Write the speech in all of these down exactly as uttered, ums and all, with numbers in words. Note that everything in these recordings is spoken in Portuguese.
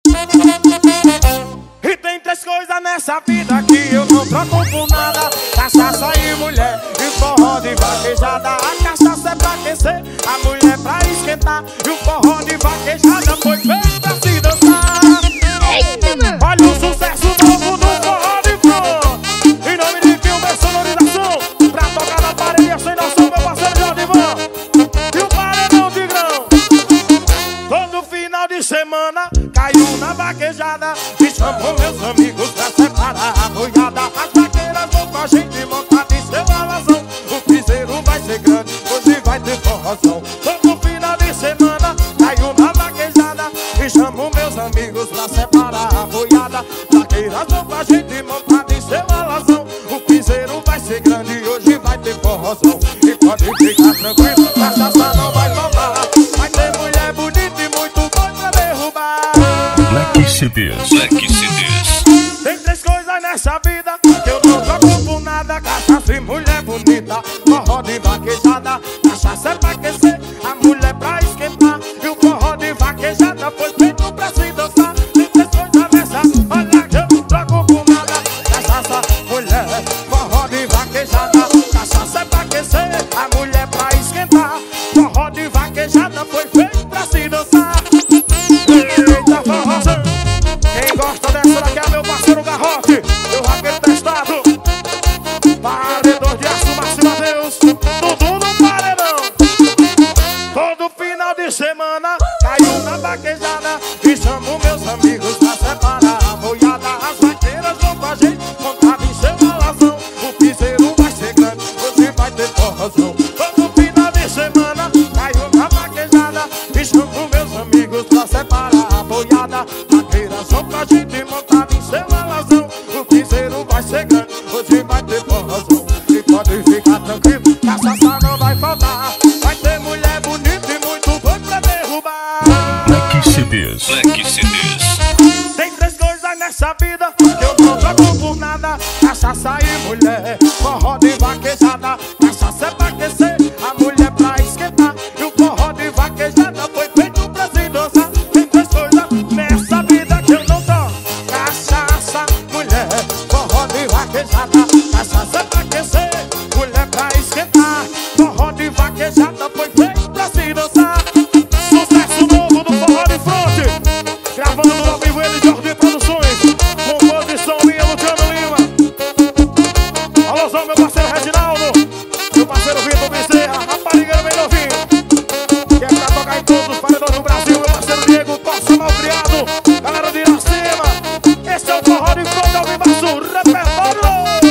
E tem três coisas nessa vida que eu não troco por nada: cachaça e mulher, e forró de vaquejada. A cachaça é pra aquecer, a mulher pra esquentar, e o forró de vaquejada foi feito pra se dançar. Olha o sucesso novo do forró de front. Em nome de Filme Sonorização, pra tocar na parede sem noção, meu parceiro Jorge Van e o paredão de grão. Todo final de semana caiu na vaquejada e chamou meus amigos pra separar a boiada. As vaqueiras vão com a gente montada em seu alazão. O piseiro vai ser grande, hoje vai ter forrozão. Todo final de semana caiu na vaquejada e chamou meus amigos pra separar a boiada. Vaqueiras vão com a gente montada em seu alazão. O piseiro vai ser grande, hoje vai ter forrozão. E pode ficar tranquilo, cachaça não vai faltar. Vai ter mulher bonita e muito bom pra derrubar. Black C Ds, Black C Ds. Tem três coisas nessa vida que eu não troco por nada: cachaça e mulher bonita, forró de vaquejada. Cachaça é pra aquecer, a mulher pra esquentar, e o forró de vaquejada foi feito pra se dançar. Tem três coisas nessa, olha que eu não troco por nada: cachaça, mulher, forró de vaquejada. Cachaça é pra aquecer, a mulher pra esquentar, forró de vaquejada foi feito pra se dançar. Eita forrozão, quem gosta dessa daqui é meu parceiro Garrote, meu raqueiro testado, paredor de aço, Márcio Matheus, tudo no paredão. Todo final de semana caiu na vaquejada e chamo meus amigos pra separar a boiada. As vaqueiras vão com a gente montada em seu alazão. O piseiro vai ser grande, hoje vai ter forrozão. Todo final de semana caiu na vaquejada e chamo meus amigos pra separar a boiada. Vaqueiras vão com a gente montada em seu alazão. O piseiro vai ser grande, hoje vai ter forrozão. E pode ficar tranquilo, cachaça não vai faltar. Vai ter mulher bonita e muito bom pra derrubar. Black C Ds, Black C Ds. Tem três coisas nessa vida que eu não troco por nada: cachaça e mulher, forró de vaquejada. Cachaça é pra aquecer, a mulher pra esquentar, e o forró de vaquejada foi feito pra se dançar. Tem três coisas nessa vida que eu não troco: cachaça, mulher, forró de vaquejada. Cachaça é pra aquecer, mulher pra esquentar, forró de vaquejada foi feito pra se dançar. Sucesso novo do forró de front, gravando ao vivo ele, Jorge Produções, composição minha, Luciano Lima. Alôzão, meu parceiro Reginaldo, meu parceiro Vitor Bezerra, rapariga bem novinho, que é pra tocar em todos os paredões do Brasil. Meu parceiro Diego, Tossa Malcriado, galera de Iracema. Esse é o forró de front ao vivo, repertório.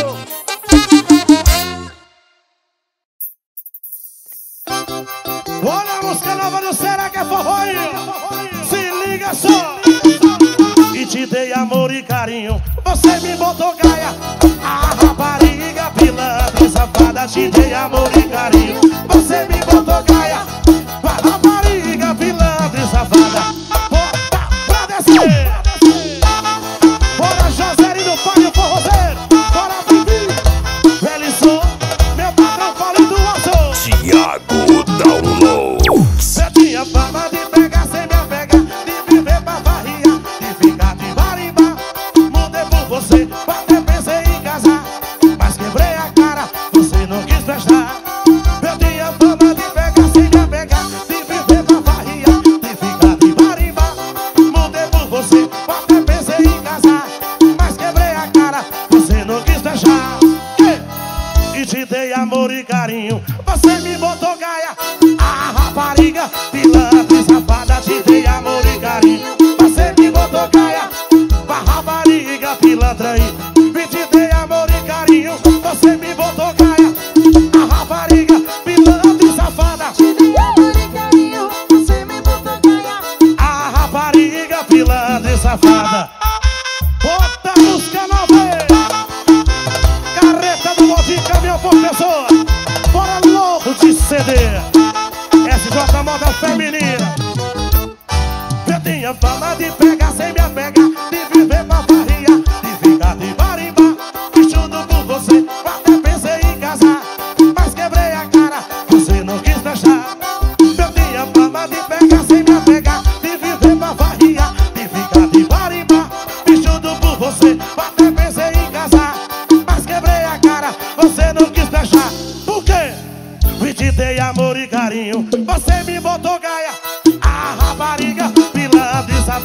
Olha a música nova do Será que é forró aí? Se liga só. E te dei amor e carinho, você me botou gaia. A rapariga pilantra e safada, te dei amor e carinho, você me botou gaia. A rapariga pilantra e safada, bota pra descer. Bora Joserinho, pai do forrozeiro, bora Vivi, Velisson, meu patrão Paulinho do Aço. Thiago Downloads. Eu tinha fama de pegar sem me apegar, de viver pra varria, de ficar de marimba. Mudei por você, até pensei em casar, mas quebrei a cara, você não quis prestar. Eu tinha fama de pegar sem me apegar, de viver pra varria, de ficar de marimba. Mudei por você, até pensei em casar, mas quebrei a cara, você não quis deixar. E te dei amor e carinho, você me botou gaia. A rapariga pilantra e safada, te dei amor e carinho, você me botou gaia. A rapariga pilantra e me te dei amor e carinho, você me botou gaia. A rapariga pilantra e safada, te dei amor e carinho, você me botou gaia. A rapariga pilantra e safada, bota a música nova aí. Carreta do Motim, caminhão por pessoa, bora louco de C D. S J Moda Feminina. Eu tinha fama de pegar sem me apegar, de viver pra varria, de ficar de marimba. Bichudo por você, até pensei em casar, mas quebrei a cara, você não quis deixar. Eu tinha fama de pegar sem me apegar, de viver pra varria, de ficar de marimba.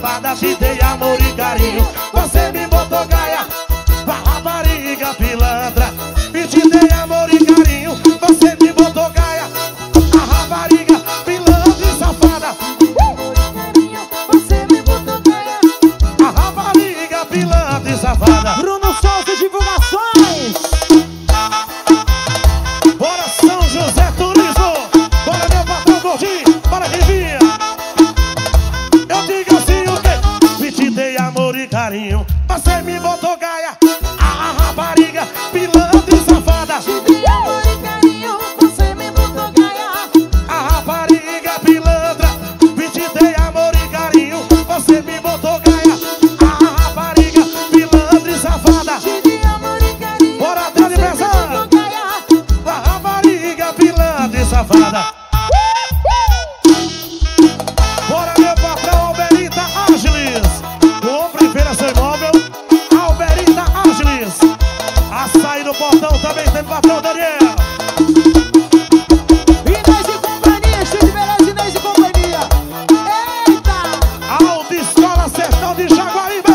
safada, te dei amor e carinho, você me botou gaia. A rapariga pilantra, e te dei amor e carinho, você me botou gaia. A rapariga pilantra e safada, Você me botou gaia. a rapariga pilantra e safada. Bruno Souza, divulgações. Bora São José Turismo, bora meu patrão gordinho, bora quem vinha. Eu digo assim o quê? Me te dei amor e carinho, você me botou gaia. A rapariga pilantra e safada, Te dei amor e carinho, você me botou gaia. a rapariga pilantra. Me te dei amor e carinho, você me botou gaia. A rapariga pilantra e safada. Te dei amor e carinho, Bora atrás de você me pensar. botou gaia. A rapariga pilantra e safada. Bora meu patrão Alberita Ángeles, compra e feira seu imóvel. Alberita Ángeles, açaí no portão também tem patrão Daniel. Inês e companhia, estilo de beleza, Inês e companhia. Eita! Autoescola Sertão de Jaguaribe.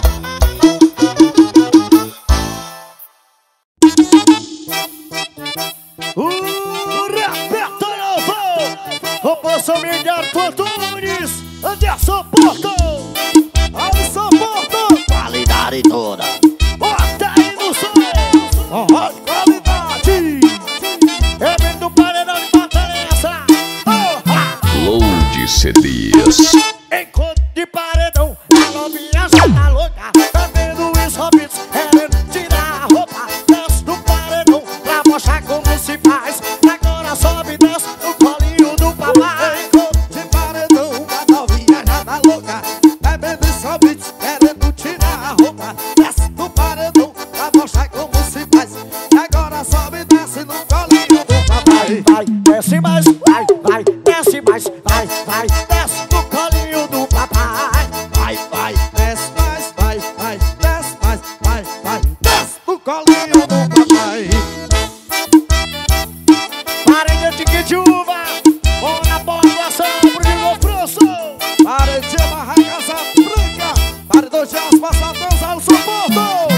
O Reperto Novo, composição Miguel Antunes, Anderson Porto, Alisson Porto, qualidade toda, bota aí no som, oh, qualidade, é vem do paredão de Fortaleza, oh, Load C Ds. encontro de paredão, a novinha já tá louca, tá vendo os hobbits, querendo tirar a roupa, desce do paredão, pra mostrar como se faz, agora sobe e desce no colinho do papai. Encontro de paredão, a novinha já tá louca, tá vendo os hobbits, querendo tirar a roupa, desce do paredão, pra mostrar como se faz, agora sobe e desce no colinho do papai. Vai, desce mais, vai, vai, desce mais, vai, vai, desce no colinho do papai. Vai, vai, desce mais, vai, vai, desce mais, vai, vai, desce no colinho do papai. Parede de kit uva, bora bola sempre de gofroso. Parede de barraca branca, parede de aspas, dança ao suporto.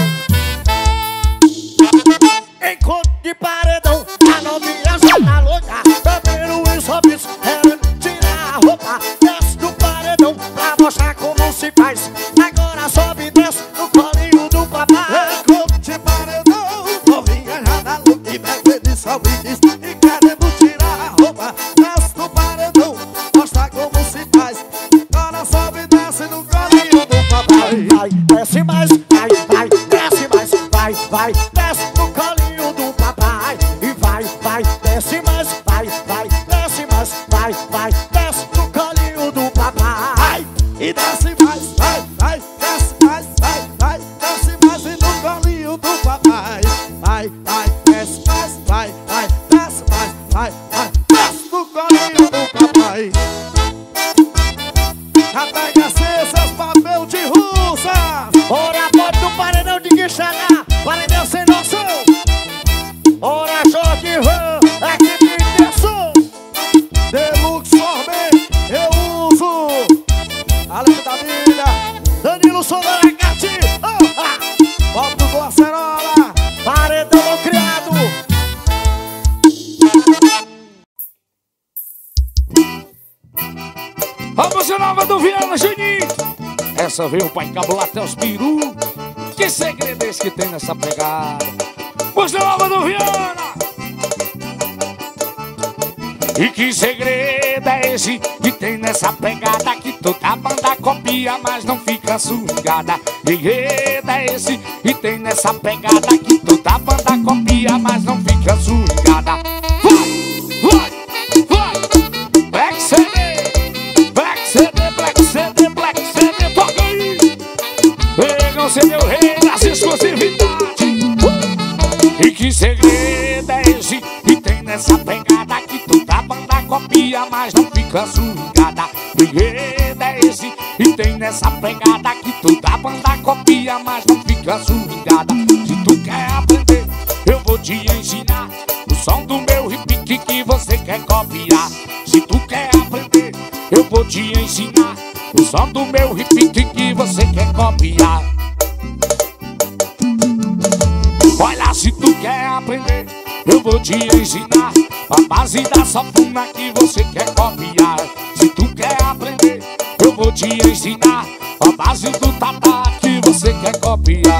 Encontro de paredão, a novinha já tá louca, tá vendo os hobbits, querendo tirar a roupa, desce do paredão, pra mostrar como se faz, agora sobe e desce no colinho do papai. Encontro de paredão, novinha já tá louca, e bebe de hobbits, e querendo tirar a roupa, desce do paredão, mostra como se faz, agora sobe e desce no colinho do papai. Vai, desce mais, vai, vai, desce mais, vai, vai, desce no colinho do papai. E vai, vai, desce mais, vai, vai, desce mais, vai, vai, desce no colinho do papai. E desce mais, vai, vai, desce mais, vai, vai, desce mais e no colinho do papai. Vai, vai, desce mais, vai, vai, desce mais, vai, vai, desce no colinho do papai. Apega seus papel de russa. Ora, pode do paredão de Quixadá, paredão sem noção. Ora, Jorge Van, aqui de Terço. Deluxe Sorbet, eu uso. Além da vida, Danilo Solaracati. Oh, ah. Bob do Glacerola, paredão não criado. A música nova do Viana Juninho. Essa veio pra encabular até os peru. Que segredo é esse que tem nessa pegada? Música nova do Viana. E que segredo é esse que tem nessa pegada? Que toda banda copia, mas não fica sugada. Que segredo é esse que tem nessa pegada? Que toda banda copia, mas não fica sugada. Vai, vai, vai. Black C D, Black C D, Black C D, Black C D, toca aí. Pegam C D o rei das exclusividades. E que segredo é esse que tem nessa pegada? Que toda banda copia, mas não fica sugada. Que segredo é esse que tem nessa pegada? Que toda banda copia, mas não fica sugada. Se tu quer aprender, eu vou te ensinar o som do meu repique que você quer copiar. Se tu quer aprender, eu vou te ensinar o som do meu repique que você quer copiar. Olha, se tu quer aprender, eu vou te ensinar a base da sanfona que você quer copiar. Se tu quer aprender, eu vou te ensinar a base do tatá que você quer copiar.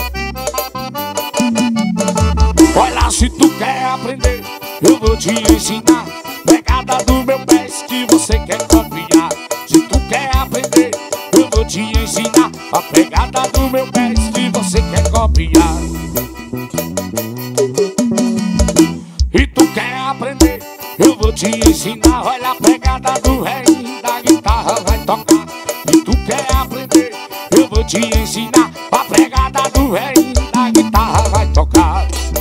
Olha, se tu quer aprender, eu vou te ensinar pegada do meu pés que você quer copiar. Se tu quer aprender, eu vou te ensinar a pegada do meu pés que você quer copiar. E tu quer aprender, eu vou te ensinar, olha a pegada do rei da guitarra vai tocar. E tu quer aprender, eu vou te ensinar a pegada do rei da guitarra vai tocar.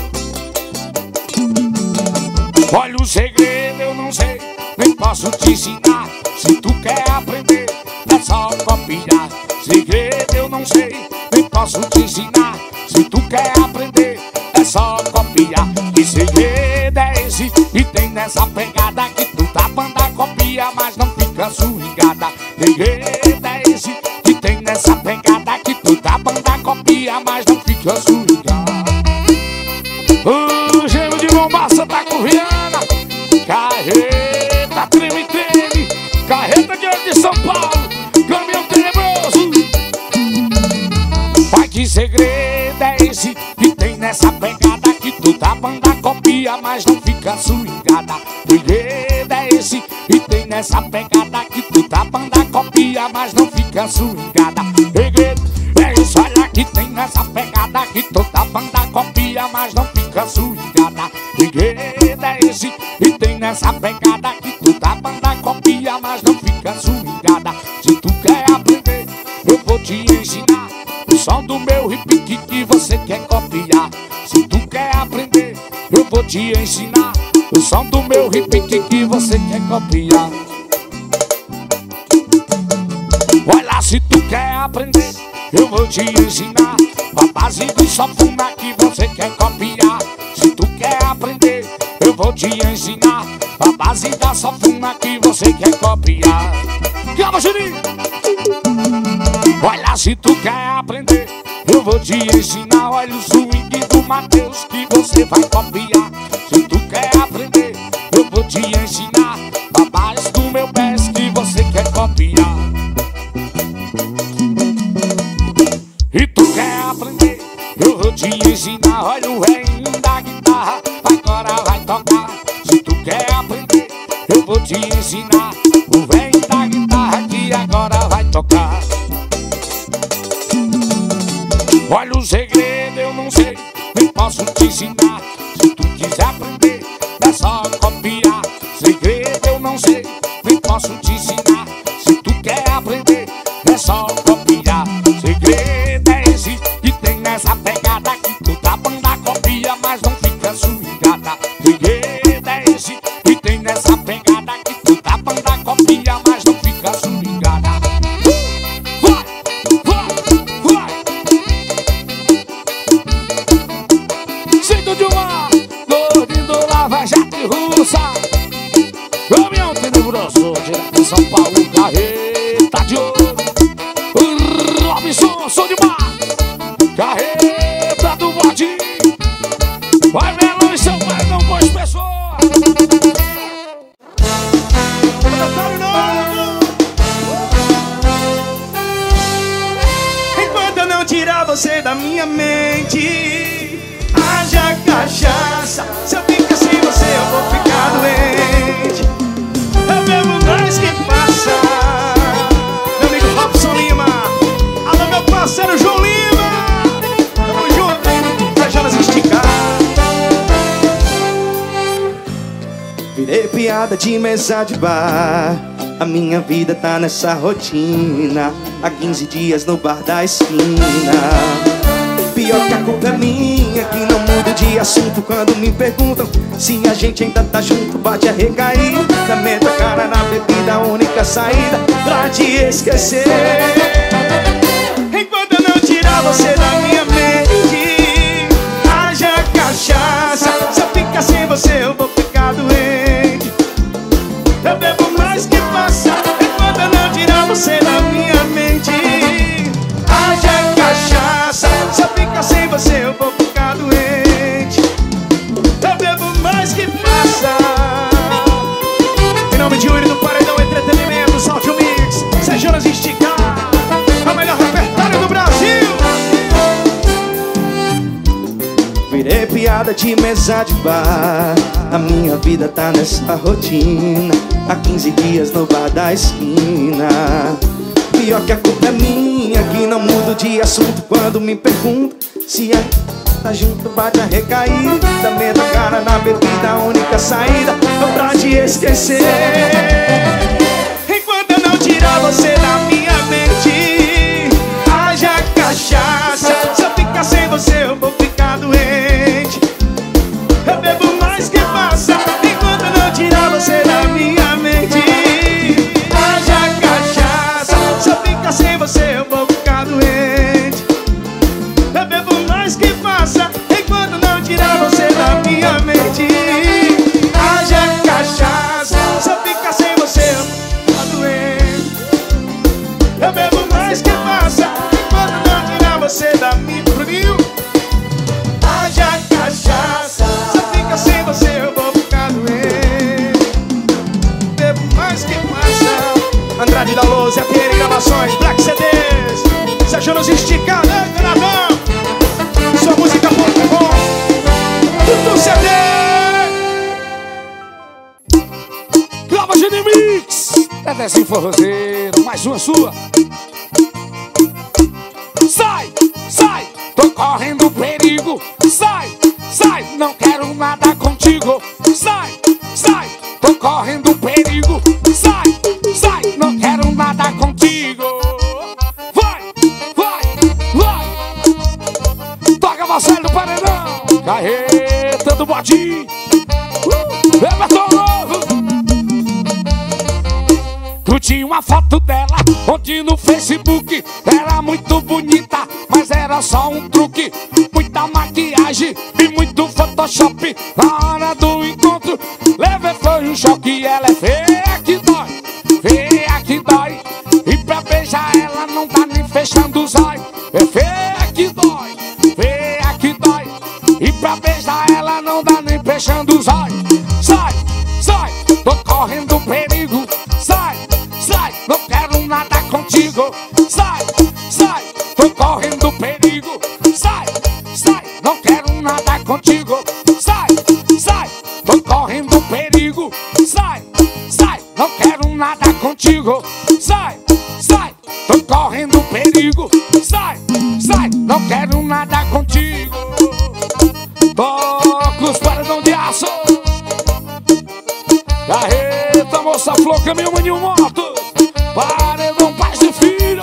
Olha o segredo, eu não sei, nem posso te ensinar. Se tu quer aprender, é só copiar. Segredo eu não sei, nem posso te ensinar. Se tu quer aprender, é só copiar. Que segredo é esse e tem nessa pegada que tu tá banda copia, mas não fica swingada. Segredo é esse e tem nessa pegada que tu tá banda copia, mas não fica swingada. O gelo de Mombasa tá correndo. Carreta, treme, treme. Carreta diante de São Paulo. Caminhão tenebroso. Pai, que segredo é esse que tem nessa pegada que tu tá banda copia, mas não fica swingada. Segredo é esse que tem nessa pegada que tu tá banda copia, mas não fica swingada. Segredo é isso, olha que tem nessa pegada que tu tá banda copia, mas não fica swingada. Segredo é esse e tem nessa pegada que tu tá banda copia, mas não fica swingada. Se tu quer aprender, eu vou te ensinar o som do meu repique que você quer copiar. Se tu quer aprender, eu vou te ensinar o som do meu repique que você quer copiar. Olha, se tu quer aprender, eu vou te ensinar a base do sanfona que você quer copiar. Se tu quer aprender, eu vou te ensinar a base da sanfona que você quer copiar. Calma, Juninho! Olha, se tu quer aprender, eu vou te ensinar. Olha o swing do Matheus que você vai copiar. Se tu quer aprender, eu vou te ensinar a base do meu pés que você quer copiar. E tu quer aprender, eu vou te ensinar. Olha o rei da guitarra, agora vai tocar. Se tu quer aprender, eu vou te ensinar o rei da guitarra que agora vai tocar. Olha o segredo, eu não sei, nem posso te ensinar. Se tu quiser aprender, é só copiar. Segredo eu não sei, nem posso te ensinar. Se tu quer aprender, é só copiar. Segredo é esse que tem nessa pegada que tu tá banda copia, mas não fica swingada. Segredo é esse que tem nessa pegada que tu tá banda copia, mas não fica swingada. Vai, vai, vai. Cinto de uma, gordinho do Lava Jato e Russa. Caminhão tenebroso, direto de São Paulo, carreta de ouro. Robinson, som de mar. Carreta do bode. Vai melão e seu pai não pôs pessoa. Enquanto eu não tirar você da minha mente, haja cachaça. Se eu ficar sem você eu vou ficar doente. Eu bebo mais que passa. Meu amigo Robson Lima. Alô, meu parceiro João Lima. Tamo junto, pra já nos esticar. Virei piada de mesa de bar. A minha vida tá nessa rotina. Há quinze dias no bar da esquina. Pior que a culpa é minha, que não mudo de assunto quando me perguntam se a gente ainda tá junto. Bate a recair, da medo a cara na bebida, a única saída pra te esquecer. Enquanto eu não tirar você da minha mente, haja cachaça. Se eu ficar sem você eu vou ficar doente. Eu bebo mais que passa. Enquanto eu não tirar você da minha balada de mesa de bar. A minha vida tá nessa rotina, há quinze dias no bar da esquina. Pior que a culpa é minha, que não mudo de assunto quando me pergunto se é tá junto, bate a recair. Também da cara na bebida, a única saída é pra te esquecer. Enquanto eu não tirar você da minha mente, haja cachaça. Se eu ficar sem você eu vou ficar doente. Eu bebo mais que passa. Enquanto eu não tirar você da minha mente, haja cachaça. Se eu ficar sem você eu vou ficar doente. Eu bebo mais que passa. Enquanto não tirar você da minha mente, haja cachaça. Se eu ficar sem você eu vou ficar doente. Eu bebo mais que passa. Enquanto não tirar você da minha frio, haja cachaça. Se eu ficar sem você eu vou ficar doente. Bebo mais que passa. Andrade da Lousa, P N Gravações, Black C Ds, Sérgio nos esticando, né, Renatão? Sua música ponto com Tudo C D. Grava Gene Mix, Tetezinho Forrozeiro, mais uma sua. Sai, sai, tô correndo perigo. Sai, sai, não quero nada contigo. Sai, sai, tô correndo perigo. Sai, sai, não quero nada contigo. Vai, vai, vai. Toca Marcelo Paredão, carreta do bodinho. uh, Everton Novo. Curti uma foto dela ontem no Facebook. Era muito bonita, mas era só um truque. Muita maquiagem e muito Photoshop. Na hora do encontro, levei foi um choque. Ela é feia que dói, feia que dói. E pra beijar ela não tá nem fechando os olhos. É feia que dói, feia que dói. E pra beijar ela não dá nem fechando os olhos. Sai, sai, tô correndo perigo. Sai, sai, não quero nada contigo. Sai, sai, tô correndo perigo. Sai, sai, não quero nada contigo. Sai, sai, tô correndo perigo. Sai, sai, não quero nada contigo. Sai, sai, tô correndo perigo. Sai, sai, não quero nada contigo. Toca os paredão de aço. Carreta, moça, flor, caminhão, maninho, moto. Paredão, pais e filho.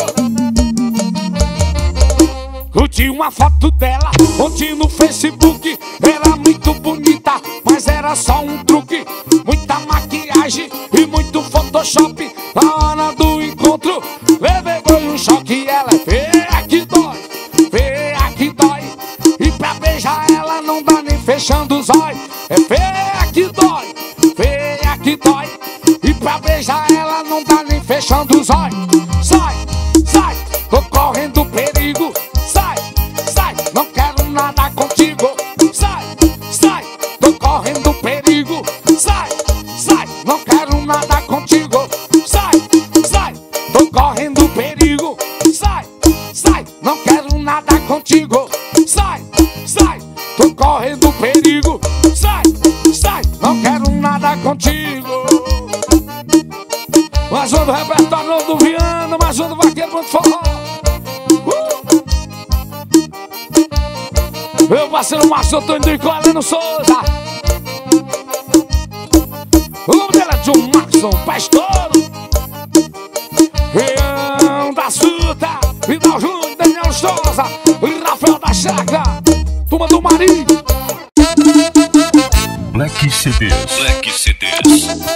Curti uma foto dela ontem no Facebook. Era muito bonita, mas era só um truque. Muita maquiagem e muito Photoshop. Na hora do encontro, levei foi um choque. Ela é feia que dói, feia que dói. E pra beijar ela não dá nem fechando os olhos. É feia que dói, feia que dói. E pra beijar ela não dá nem fechando os olhos. Sai, sai, tô correndo perigo. Sai, sai, não quero nada contigo. Sai, sai, tô correndo perigo. Sai, sai, não quero nada contigo. Sai, sai, tô correndo perigo. Sai, sai, não quero nada contigo. Sai, sai, tô correndo perigo. Sai, sai, não quero nada contigo. Mais um do repertório do Viana, mais um do Vaqueiro muito forró. uh! Meu parceiro Márcio Antônio do Icoleno Souza. O nome dele é John Maxson, pastor. Rian da Suta, Vidal Júnior, Daniel Stosa, Rafael da Chaga, Turma do Marinho. Black C Ds. Black C Ds.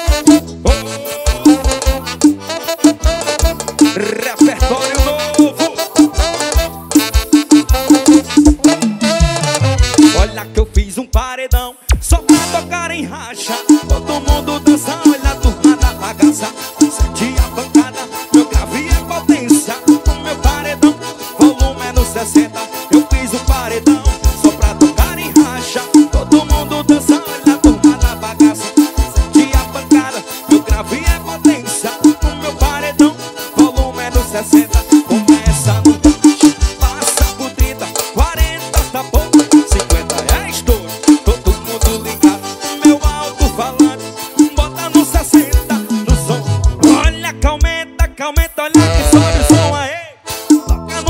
Repertório novo. Olha que eu fiz um paredão só pra tocar em racha. Todo mundo dança, olha a turma da bagaça. Sente a pancada, meu grave é potência. O meu paredão, volume é no sessenta. Eu fiz um paredão só pra tocar em racha. Todo mundo dança, olha a turma da bagaça. Sente a pancada.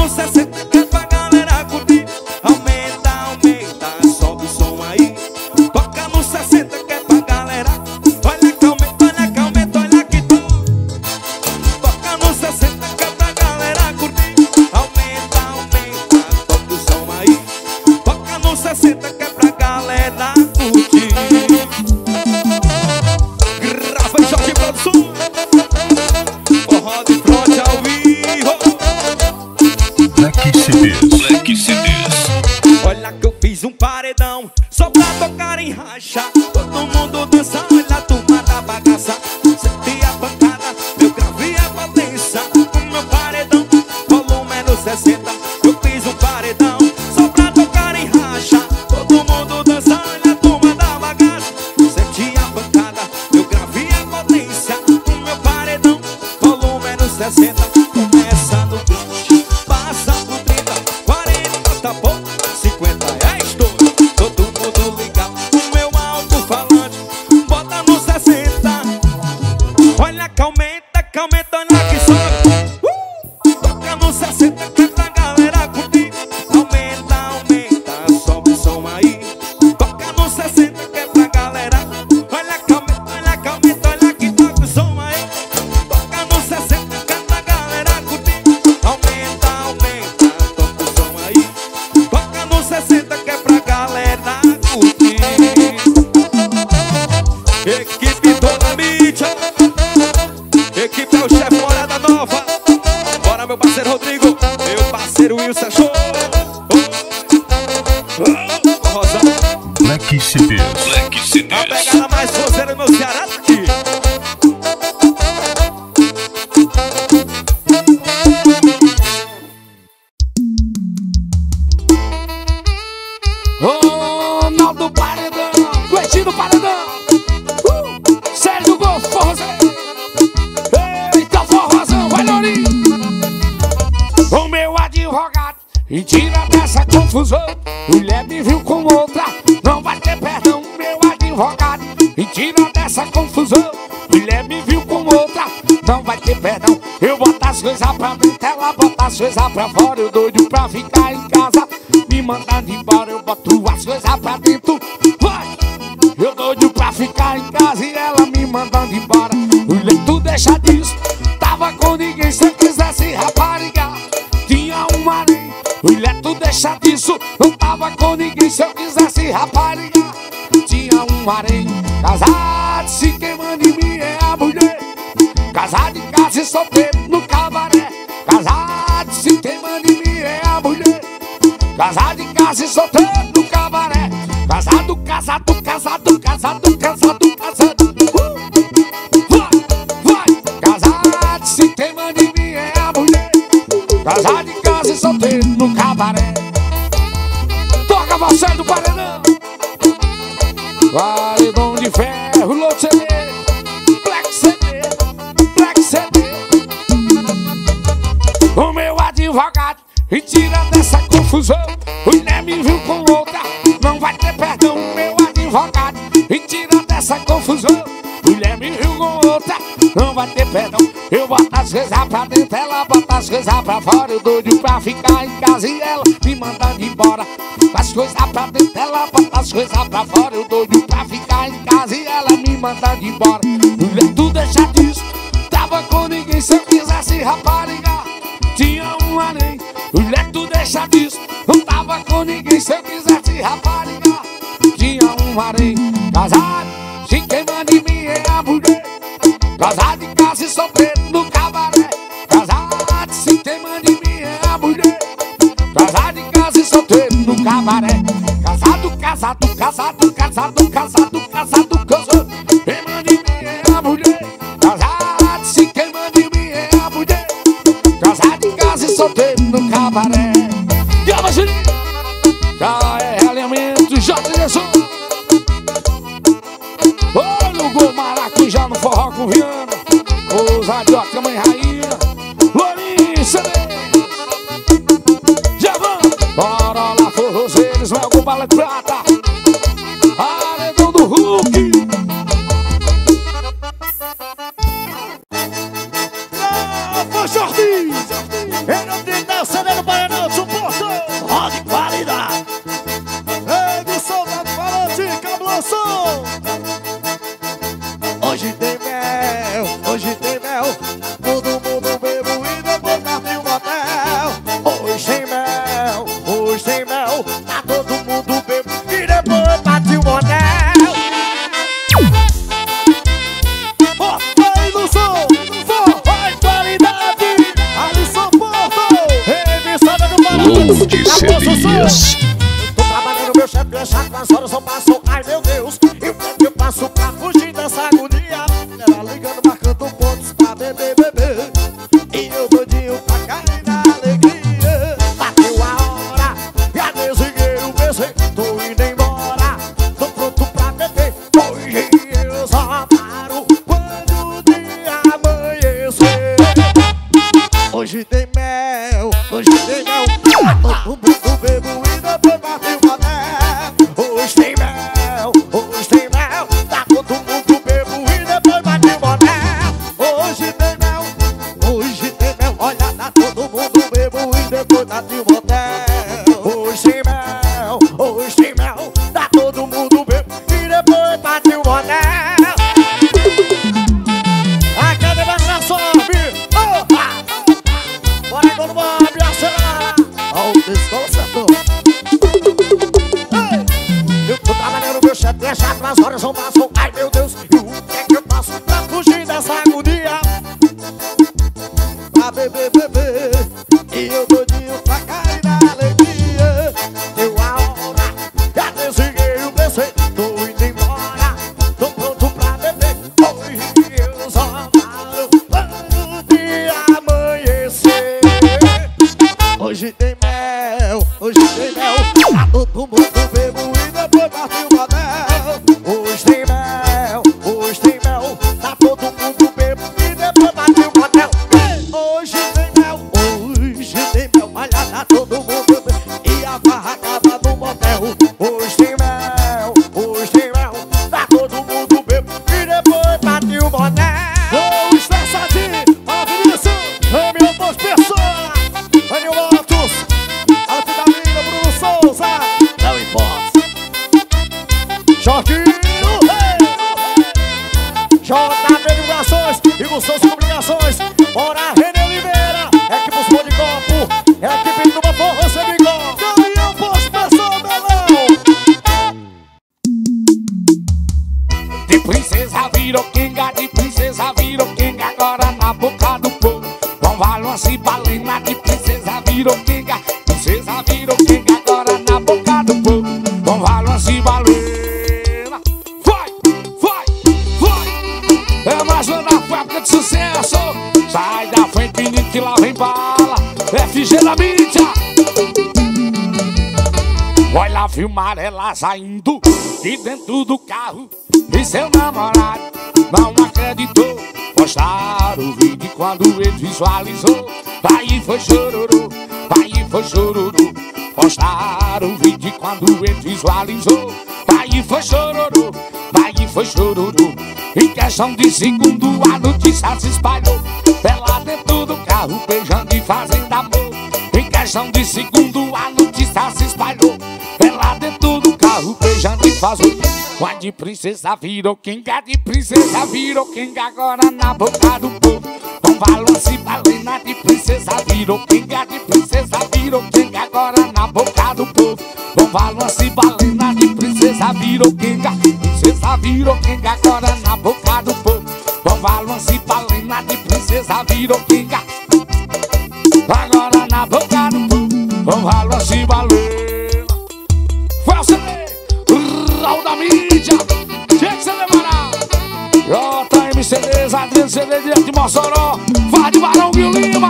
no sessenta que é pra galera curtir. Aumenta, aumenta, sobe o som aí. Toca no sessenta que é pra galera. Olha que aumenta, olha que aumenta, olha que to. Toca no sessenta que é pra galera curtir. Aumenta, aumenta, sobe o som aí. Toca no sessenta que é pra galera curtir. Grava e Jorge Produções. Forró de fronte ao vivo. Black C Ds. Black C Ds. Olha que eu fiz um paredão só pra tocar em racha. Todo mundo dança, olha a turma da bagaça. Senti a pancada, meu grave é potência. O meu paredão, volume é no sessenta. Eu fiz um paredão só pra tocar em racha. Todo mundo dança, olha a turma da bagaça. Senti a pancada, meu grave é potência. O meu paredão, volume é no sessenta. Começa no vinte, passa pro trinta, quarenta, tá bom, cinquenta é estouro. Todo mundo liga o meu alto-falante, bota no sessenta. Olha que aumenta, que aumenta, olha que sobe. uh! Toca no sessenta que é pra galera curtir. Aumenta, aumenta, sobe o som aí. Toca no sessenta que é pra galera. Olha que aumenta, olha que aumenta, olha que toca o som aí. Toca no sessenta que é pra galera curtir. Aumenta, aumenta, toca o som aí. Toca no sessenta que é pra galera curtir. Equipe toda mídia. Equipe é o chefe Morada Nova. Bora meu parceiro Rodrigo, meu parceiro Wilson Show. Oh, oh, Rosa. Black C Ds. Black C A Ds. pegada mais forceira do meu Ceará tá aqui. Ô, Naldo Paredão, Cleitinho Paredão, uh, Sérgio Gol, forrozeiro. Eita, forrozão, vai Lourinho. O meu advogado, e tira dessa confusão. Mulher me viu com outra, não vai ter perdão. Meu advogado, e tira dessa confusão. Mulher me viu com outra, não vai ter perdão. Eu boto as coisas pra dentro, ela bota as coisas pra fora. Eu doido pra ficar em casa, me mandando embora. Eu boto as coisas pra dentro, vai. Eu doido pra ficar em casa e ela me mandando embora. Mulher, tu deixa disso, tava com ninguém. Se eu quisesse rapariga, tinha um harém. Mulher, tu deixa disso, não tava com ninguém. Se eu quisesse rapariga, tinha um harém. Casado, se queimando em mim é a mulher. Casado em casa e solteiro no cabaré. Casado, se queimando em mim é a mulher. Casado em casa e solteiro no cabaré. Casado, casado, casado, casado, casado, casado. Uh! Vai, vai. Casado, se queimando em mim é a mulher. Casado em casa e solteiro no cabaré. Toca você do paredão. Paredão de ferro, louco C D, Black C D, Black C D. O meu advogado, e tira dessa confusão. Mulher me viu com outra, não vai ter perdão. Meu advogado, e tira dessa confusão. Mulher me viu com outra, não vai ter perdão. Eu boto as coisas pra dentro, ela bota as coisas pra fora. Eu doido pra ficar em casa e ela me mandando embora. As coisas pra dentro, ela bota as coisas pra fora. Eu doido pra ficar em casa e ela me mandando embora. Mulher, tu deixa disso, tava com ninguém. Se eu quisesse rapariga, tinha um harém. Mulher, tu deixa disso, não tava com ninguém. Se eu quisesse rapariga, tinha um harém. Casado, se queimando em mim é a mulher. Casado em casa e solteiro no cabaré. Casado, se queimando em mim é a mulher. Casado em casa e solteiro no cabaré. Casado, casado, casado, casado, casado, casado, casado. Queimando em mim é a mulher. Casado, se queimando em mim é a mulher. Casado em casa e solteiro no cabaré. E a Juninho, já é alimento, J. Jesus. Olha o gol maracujá no forró com Viana. Os radiocas, mãe rainha, Lourinho, C D. Já vamos, bora lá, forrozeiros, não é o bala de prata. Paredão do Hulk. Foi Jordi, ele não tem dança, né, no banheiro. Flex C Ds. Tô trabalhando, meu chefe é chato, as horas não passam. Ai meu Deus, e o que é que eu faço pra fugir dessa agonia? Ela ligando, marcando pontos pra beber, beber. E eu doidinho pra cair na alegria. Bateu a hora, e a desengueiro pensei, tô indo embora. Tô pronto pra beber, hoje eu só paro quando o dia amanhecer. Hoje tem mel, hoje tem mel. Todo mundo bebo e depois bate o boné. Hoje tem mel, hoje tem mel. Tá todo mundo bebo e depois bate o boné. Hoje tem mel, hoje tem mel. Olha, tá todo mundo bebo e depois bate o boné. Hoje tem mel, hoje tem mel. Tá todo mundo bebo e depois bate o boné. A cada vez sobe. Oh, ah. Bora aí, todo mundo, acelera. Ó, o desconcerto. Eu tô trabalhando, meu chefe é chato, as horas não passam. Ai meu Deus, e o que é que eu faço pra fugir dessa agonia? Pra beber, beber, e eu doidinho pra cair na alegria. Deu a hora, já desliguei o P C, tô indo embora, tô pronto pra beber. Hoje eu só falo quando o dia amanhecer. Hoje tem mel, hoje tem mel. Tá todo mundo bebo e depois bate o anel. Hoje tem mel, hoje tem mel. Tá todo mundo bebo e depois bate o anel. Hoje tem mel, hoje tem mel. Olha, tá todo mundo bebo e a barra acaba no motel. Hoje tem mel, hoje tem mel. Tá todo mundo bebo e depois bate o boné. Ô, estressadinho, ó, Vinícius, Remy, duas pessoas. Remy Motos, Alto da Vida, Bruno Souza. Não importa. Jorginho, hey! J B Divulgações e Gustavo Comunicações. Bora, René Oliveira. Equipe Os Pão de Copo. Equipe do Força de Gol. Caminhão, posto, pessoal, melão. De princesa virou quenga, de princesa virou quenga. Agora na boca do povo vão valor-se balena. De princesa virou quenga, princesa virou quenga. Agora na boca do povo vão valor-se balena. Vai, vai, vai. É mais uma fábrica de sucesso. Sai da frente, menino, que lá vem bala. F G da mídia. Olha, filmar ela saindo de dentro do carro e seu namorado não acreditou. Postaram o vídeo quando ele visualizou. Aí foi chororô, aí foi chororô. Postaram o vídeo quando ele visualizou. Aí foi chororô, aí foi chororô. Em questão de segundo a notícia se espalhou. Ela dentro do carro beijando e fazendo amor. Em questão de segundo a notícia se espalhou. Ela dentro do carro beijando e fazendo. Mas de princesa virou quenga, de princesa virou quenga. Agora na boca do povo com valor-se balena. De princesa virou quenga, de princesa virou quenga. Agora na boca do povo com valor-se balena. De princesa virou quenga, princesa virou quenga. Agora na boca do povo com valor-se balena. De princesa virou quenga. Agora na boca do povo com valor-se balena. Foi o C D, Raul da mídia. Tinha que você levará. J M C Ds, Adriano C D direto de Mossoró. Faz de Barão Guil Lima.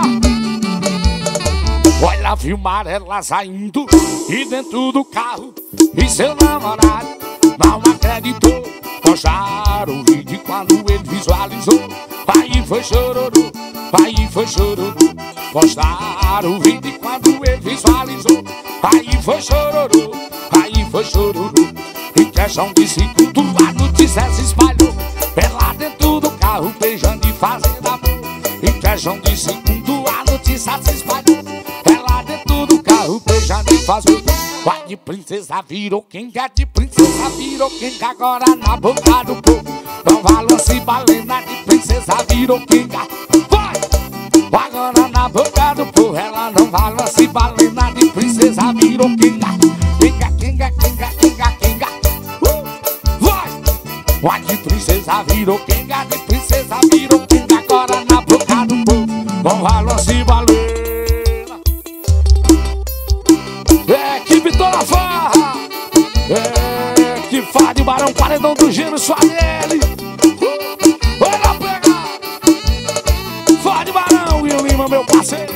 Olha, filmar ela saindo e dentro do carro e seu namorado não acreditou. Postaram o vídeo quando ele visualizou. Aí foi chororô, aí foi chororô. Postaram o vídeo quando ele visualizou. Aí foi chororô, aí foi chororô. Em questão de segundo a notícia se espalhou. Ela dentro do carro beijando e fazendo amor. Em questão de segundo a notícia se espalhou. Ela dentro do carro beijando e fazendo. Vai de princesa virou quenga, de princesa virou quenga. Agora na boca do povo não valor-se balena. De princesa virou quenga. Vai! Agora na boca do povo ela não valor-se balena. De princesa virou quenga. Quenga, quenga, quenga, quenga, quenga. Uh! Vai! Vai de princesa virou quenga, de princesa virou quenga. Agora na boca do povo com valor-se balena. paredão do Gênio Suavielli. Olha pegar. Fode Barão e o Lima, meu parceiro.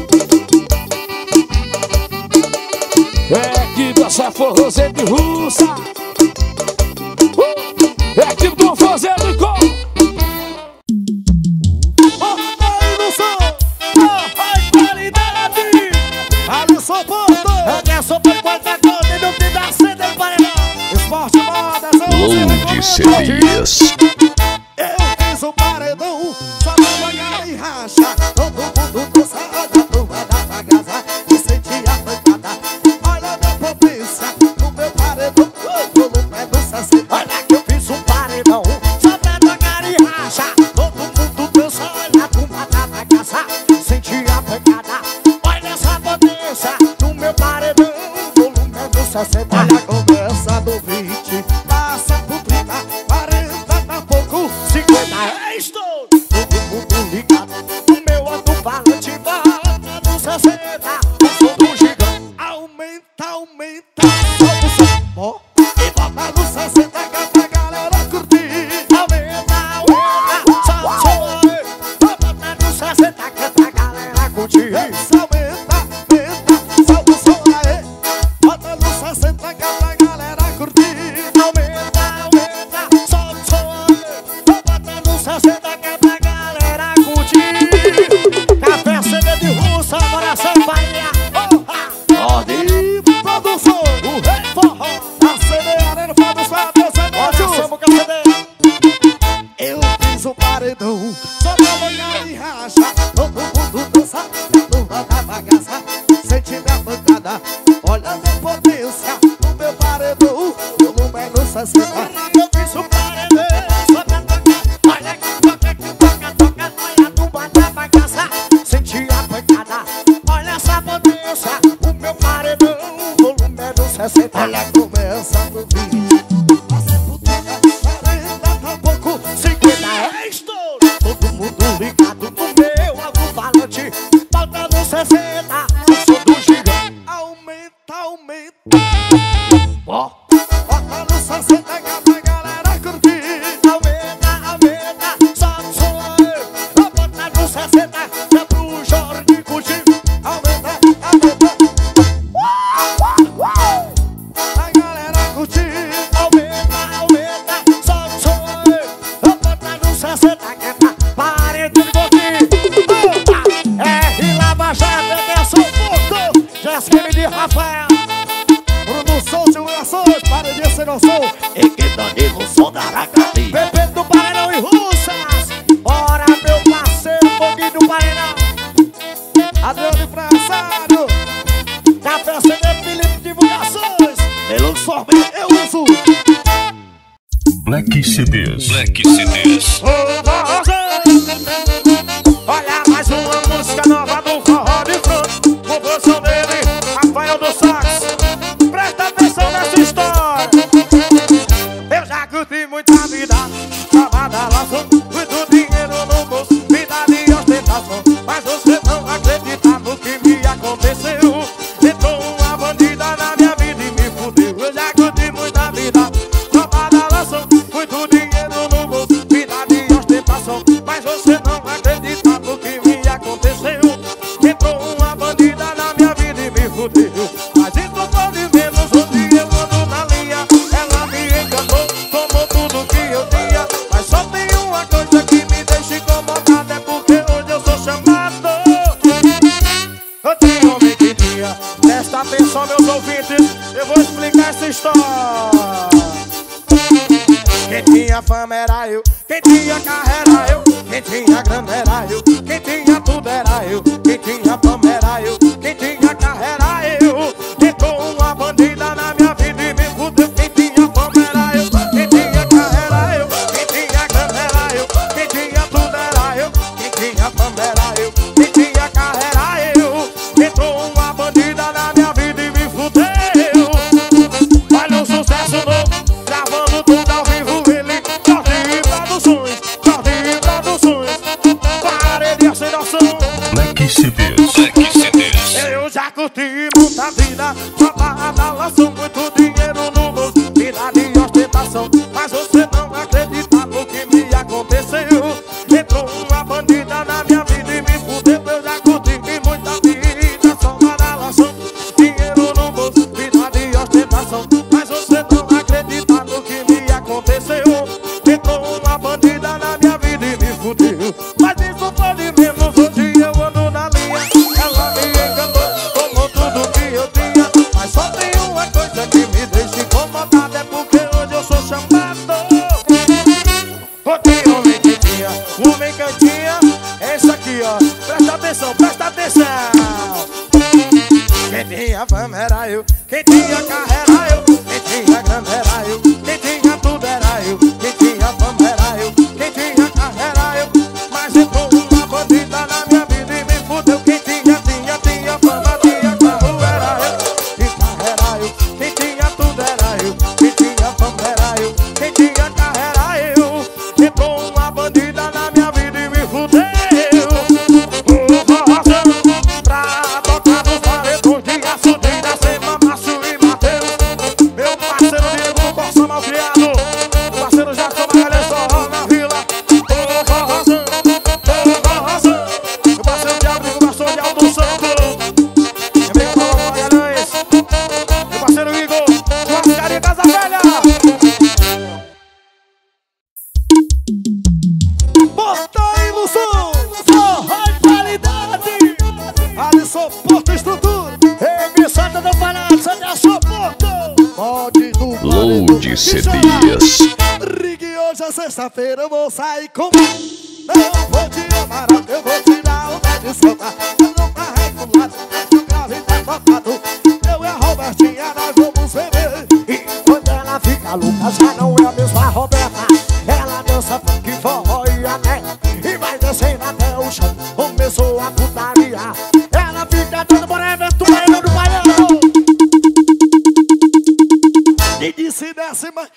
É equipe da sua forrozete russa. uh, É equipe do Forrozeiro de Cor. Load C Ds. Eu fiz um paredão só pra banhar e racha. Todo mundo dança, olha a turma da bagaça e sentia a pancada. Olha a minha potência no meu paredão. O volume é do sessenta. Olha que eu fiz um paredão só pra banhar e racha. Todo mundo dança, olha a turma da bagaça, sentia a pancada. Olha essa potência no meu paredão. O volume é do sessenta. Olha começa do vinte, passa pro trinta, quarenta tá pouco, cinquenta é estouro. Todo mundo ligado no meu alto-falante, bota do sessenta. O som do gigante aumenta, aumenta, sobe o som, ó, e bota no sessenta que a galera curtir. aumenta, aumenta, sobe o som aí. Bota no sessenta que a galera curtir. Esse aumenta, aumenta, sobe o som aí. Bota no sessenta que a galera curtir. Aumenta, aumenta, sobe o som aí. Bota no sessenta que a galera curtir. Café C D de russa, coração farinha. Ordem, produção, o rei forró, a C D Arena, produção, Olha só o C D. eu fiz um paredão só pra banhar e racha. Todo mundo dança, a turma da bagaça sente minha pancada. Olha a minha potência no meu paredão. O volume é no sessenta. Eu fiz um paredão só pra tocar. Olha que toca, que toca, toca. Olha a turma da bagaça, senti a pancada. Olha essa potência, o meu paredão. O volume é do sessenta. Olha, começa no vinte, passa pro trinta, quarenta tá pouco, cinquenta é estouro. Todo mundo ligado no meu alto-falante, bota no sessenta. O som do gigante aumenta, aumenta, ó. bota no sessenta que a galera curtir. Aumenta, aumenta, sobe o som aí. Bota no sessenta, é pro Jorge curtir. Aumenta, aumenta, a galera curtir. Aumenta, aumenta, sobe o som aí. Bota no sessenta, que é pra parede de boquinha. R Lava Jato, Emerson Porto, Jéssica de Rafael. Produção, simulações, paredinha sem noção. E que Danilo, som da Aracati. Pepe do Paredão e Russas. Ora, meu parceiro, Foguinho do Paredão. Adriano Empresário, Café C D Felipe Divulgações. pelo sorvete eu uso. Black C Ds. Black C Ds. Olha mais uma música nova do Forró de Front. Composição dele, Rafael dos Sax. Presta atenção nessa história. Eu já curti muita vida, chamada laço, muito dinheiro no bolso, vida de ostentação. Mas você não acredita no que me aconteceu. Entrou uma bandida na minha vida e me fudeu. Eu já curti muita vida, chamada laço, muito dinheiro no bolso, vida de ostentação. Mas você não acredita no que me aconteceu. Entrou uma bandida na minha vida e me fudeu. Mas isso foi de menos, onde eu ando na linha. Ela me enganou, tomou tudo que eu tinha. Mas só tem uma coisa que me deixa incomodado, é porque hoje eu sou chamado. Eu tenho homem que tinha. Presta atenção, meus ouvintes, eu vou explicar essa história. Quem tinha fama era eu, quem tinha carro era eu, quem tinha grana era eu, quem tinha tudo era eu, quem tinha fama era eu, quem tinha carro era eu. Entrou uma bandida na minha vida e me fudeu. Quem tinha fama era eu, quem tinha carro era eu, quem tinha grana era eu, quem tinha tudo era eu, quem tinha fama era eu, quem tinha carro era eu. Entrou uma bandida na minha vida e me fudeu. Olha o sucesso novo, gravando tudo ao vivo. Ele, Jorge Produções, Jorge Produções, paredinha sem noção. Black C Ds. Black C Ds. Eu já curti muita vida, chamada laço, muito dinheiro no bolso, vida de ostentação. tinha fama era eu, quem tinha carro era eu, quem tinha grana era eu, quem tinha tudo era eu, quem tinha fama era eu, quem tinha carro era eu. Mas entrou uma bandida na minha vida e me fudeu. Quem tinha, tinha, tinha fama, tinha carro era eu, quem carro era eu, quem tinha tudo era eu, quem tinha fama era eu, quem tinha carro era eu. Entrou uma bandida na minha vida e me fudeu. Pra tocar nos paredões de açudeira, sem Mamacho e Mateus. Meu parceiro Diego, Costa Malcriado, parceiro Jackson Magalhães, só na vila. Ô forrozão, ô forrozão. Meu parceiro Diabo, Diego, pastor de Alto Santo. Meu amigo Paulo Magalhães, meu parceiro Igor, churrascaria Casa Velha. Bota aí no som, forró de qualidade. Alisson Porto Estrutura, emissora do Palhaço, Alisson Porto. Pode do Load C Ds. Rig, hoje é sexta-feira, eu vou sair com. Não vou te amar, eu vou tirar o pé de solta. Eu não carrego pro lado, deixa o grave tá tocado. Eu e a Robertinha, nós vamos beber. E quando ela fica louca, já não é a mesma Roberta. Ela dança funk, forró e até, e vai descendo até o chão. Começou a putaria. Ela fica dando por evento, bailando do baiano. E disse desce mais.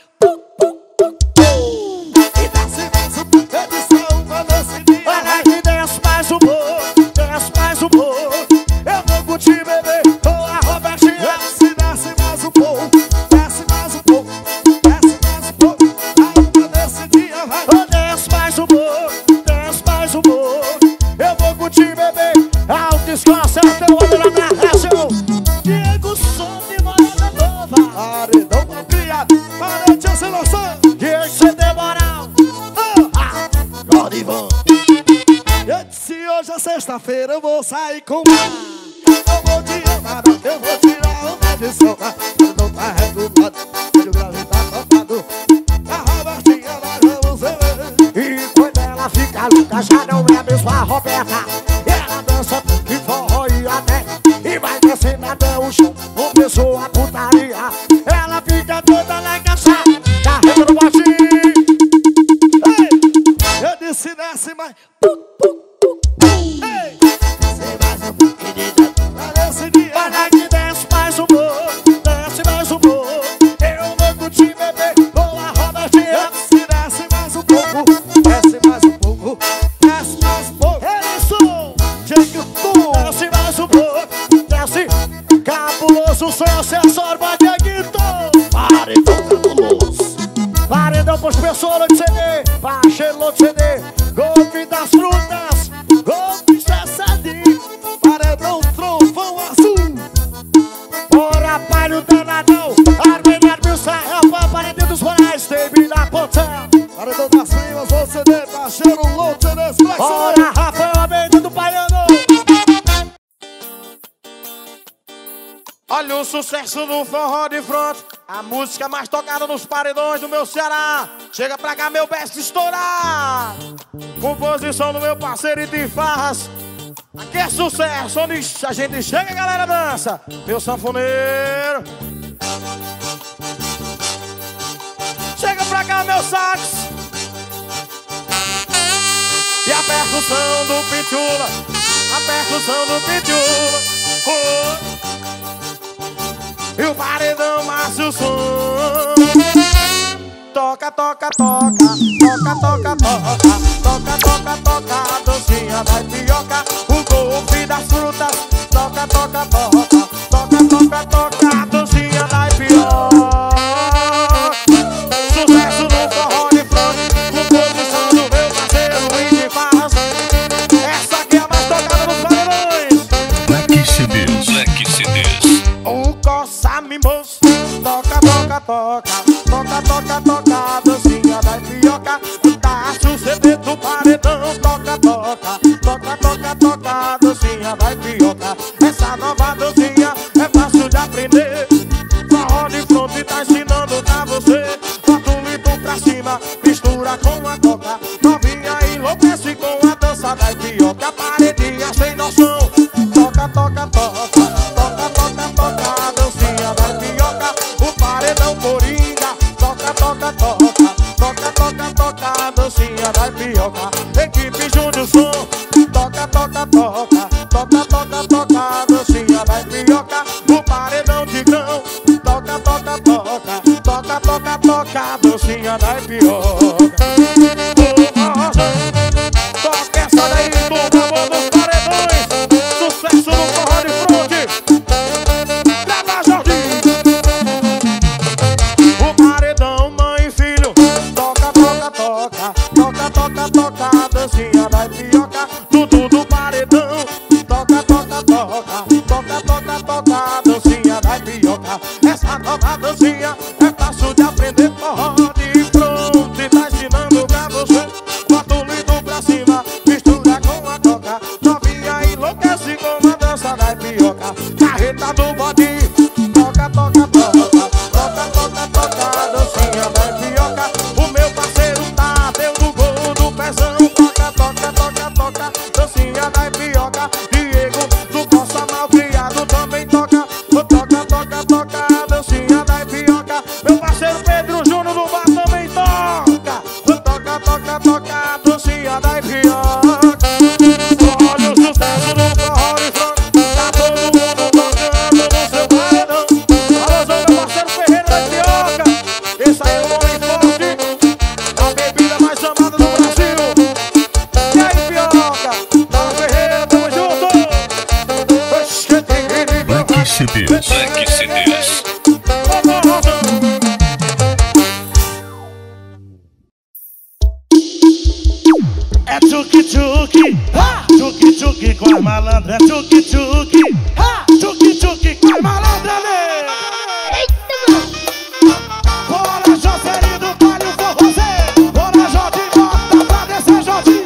E desce mais um pouco, eu disse uma desse dia. Olha que desce mais um pouco, desce mais um pouco. Eu vou curtir, bebê, com a Robertinha. Desce, desce mais um pouco, desce mais um pouco, desce mais um pouco. A uma desse dia vai. Oh, desce mais um pouco, desce mais um pouco. Eu vou curtir, bebê, alto escola, certo, eu ando na minha região. Diego Som de Morada Nova. Paredão mal criado, parede a sem noção. Diego C D Moral. Ah, Godivan. Eu disse hoje é sexta-feira, eu vou sair com mar. Eu vou te amar, eu vou tirar o pé de solta. Eu não tá regulado, o grave tá tocado. A Robertinha, nós vamos beber. E quando ela fica louca, já não é a mesma Roberta. Ela dança funk, forró e até, e vai descendo até o chão. Começou a putaria. Ela fica toda legaçada, carrega no botinho. Ei, eu disse desce mais. Ei, desce mais um pouquinho. Parece dia. Olha que desce mais um pouco, desce mais um pouco. Eu vou curtir, bebê, com a Robertinha. Desce, desce mais um pouco, desce mais um pouco, desce mais um pouco. Elisson, Diego Tom. desce mais um pouco, desce. Cabuloso, seu acessório, Dieguito. Paredão cabuloso. Paredão pros pessoas de C D, Pachelo de C D, golpe das frutas, golpe estressadinho. Paredão trovão azul. Ora, palho danadão, Armenio Armilsael, paredão dos Moraes, Teve na Pontel. Paredão das primas, você dê parceiro, louco, C D, flex. Ora, Rafael Almeida do Baiano. Olha o sucesso do forró de fronte, a música mais tocada nos paredões do meu Ceará. Chega pra cá, meu best estourar. Composição do meu parceiro de farras. Aqui é sucesso, onde a gente chega, a galera dança. Meu sanfoneiro. Chega pra cá, meu sax. E a percussão do Pitula, a percussão do Pitula. Oh. E o paredão Márcio Som. Toca, toca, toca, toca, toca, toca, toca, toca, toca, a dancinha da Ipioca, o golpe das frutas. Toca, toca, toca, toca, toca, toca, a dancinha da Ipioca. Sucesso no forró de fronte, composição do meu parceiro Luiz de Farras. Essa aqui é a mais tocada nos paredões. Black C Ds. Black C Ds. O coça mimoso. Toca, toca, toca, toca, toca, toca, a dancinha da Ipioca. Dá-se o C D do paredão. Toca, toca, toca, toca, toca, a dancinha da Ipioca. Essa nova dancinha é fácil de aprender. Forró de fronte tá ensinando pra você. Bota um litro pra cima, mistura com a coca. Novinha enlouquece com a dança da Ipioca. Paredinha sem noção. Toca, toca, toca, toca, toca, toca. dancinha da ipioca. Toca essa daí, turma, boa dos paredões. Sucesso no forró de fronte. Grava, Jordi. O paredão, mãe e filho. Toca, toca, toca. Toca, toca, toca a dancinha da ipioca. Tudo do paredão. Toca, toca, toca. Toca, toca, toca a dancinha da ipioca. Essa nova dancinha é fácil de aprender. Forró de fronte, tá ensinando pra você. Bota o lindo pra cima, mistura com a toca. Novinha enlouquece com a dança da ipioca. Carreta do bode, toca, toca, toca. Toca, toca, toca a dancinha da ipioca. O meu parceiro tá, deu do gol do pezão. Toca, toca, toca, toca, dancinha da ipioca. Diego do Costa Malcriado também toca. Toca, toca, toca a dancinha da ipioca. Meu parceiro Pedro Júnior do bar também toca. Toca, toca, toca a dancinha da ipioca. Olha o sucesso do forró de fronte. Tá todo mundo tocando no seu paredão. Alô, meu parceiro Ferreira da ipioca. Esse aí é o nome forte, a bebida mais amada do Brasil. E aí, ipioca? Fala, Ferreira, tamo junto. Black C Ds. Black C Ds. É tchuki-tchuki, tchuki-tchuki com a malandra. É tchuki-tchuki, tchuki-tchuki com a malandra, né? Bora, José do Palio, for você. Bora, Jordi, bota pra descer, Jordi.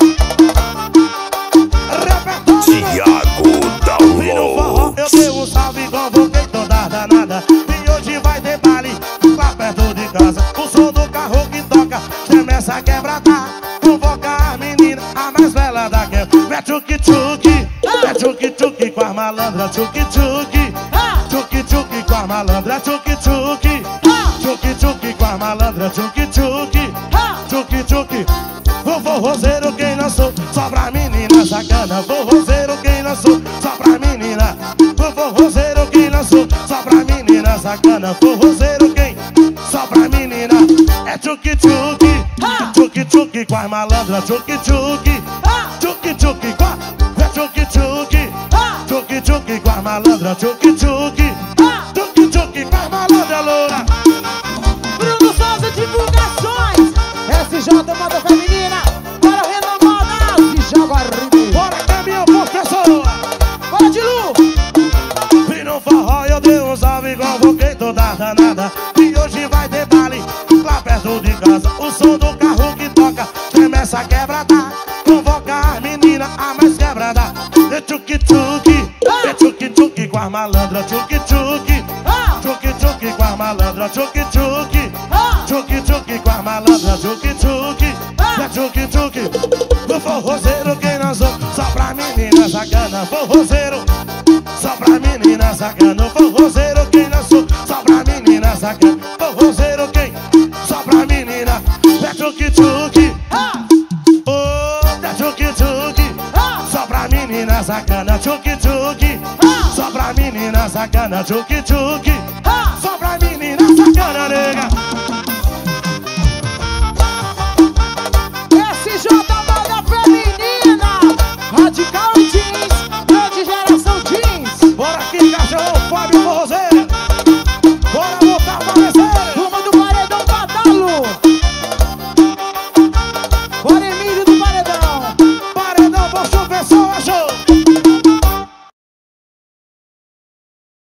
Thiago Vim no forró, eu dei um salve, convoquei toda a danada. E hoje vai ter baile lá perto de casa. O som do carro que toca, chama essa quebrada. Convoca a menina, a mais bela da quebra. É tchuki-tchuki, é tchuki-tchuki com a malandra. Tchuki-tchuki, tchuki-tchuki com a malandra. Tchuki-tchuki, tchuki-tchuki com a malandra. Tchuki-tchuki, tchuki-tchuki. O forrozeiro quem lançou, só pra menina sacana. Forrozeiro quem lançou, só pra menina. O forrozeiro quem lançou, só pra menina sacana. Forrozeiro quem, só pra menina. É tchuki-tchuki, tchuki-tchuki com a malandra. Tchuki-tchuki, tchuki-tchuki com a... É tchuki-tchuki, tchuki-tchuki com a malandra. Tchuki-tchuki, tchuki-tchuki com a malandra loura. Bruno Souza Divulgações, S J Moda Feminina. Bora renovar e joga arriba. Bora caminhão, professor. Bora de Lu. Vim no forró, eu dei um salve, convoquei toda a danada. E hoje vai ter baile lá perto de casa. O som do carro que toca, chama essa quebrada. Convoca a menina, a mais quebrada. É tchuki-tchuki, é tchuki-tchuki com a malandra. Tchuki-tchuki, tchuki-tchuki com a malandra. Tchuki-tchuki, tchuki-tchuki com a malandra. Tchuki-tchuki, é tchuki-tchuki. O forrozeiro quem lançou, só pra menina sacana. Forrozeiro, só pra menina sacana. O forrozeiro quem lançou, só pra menina sacana. Forrozeiro quem, só pra menina. É tchuki-tchuki, oh, é tchuki-tchuki. Só pra menina sacana. Tchuki-tchuki, só pra menina sacana. Tchuki-tchuki.